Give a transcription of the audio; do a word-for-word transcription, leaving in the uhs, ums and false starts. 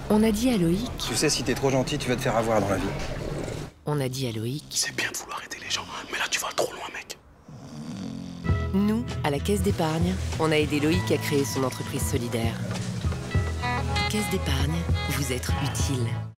On a dit à Loïc... Tu sais, si t'es trop gentil, tu vas te faire avoir dans la vie. On a dit à Loïc... C'est bien de vouloir aider les gens, mais là tu vas trop loin, mec. Nous, à la Caisse d'épargne, on a aidé Loïc à créer son entreprise solidaire. Caisse d'épargne, vous être utile.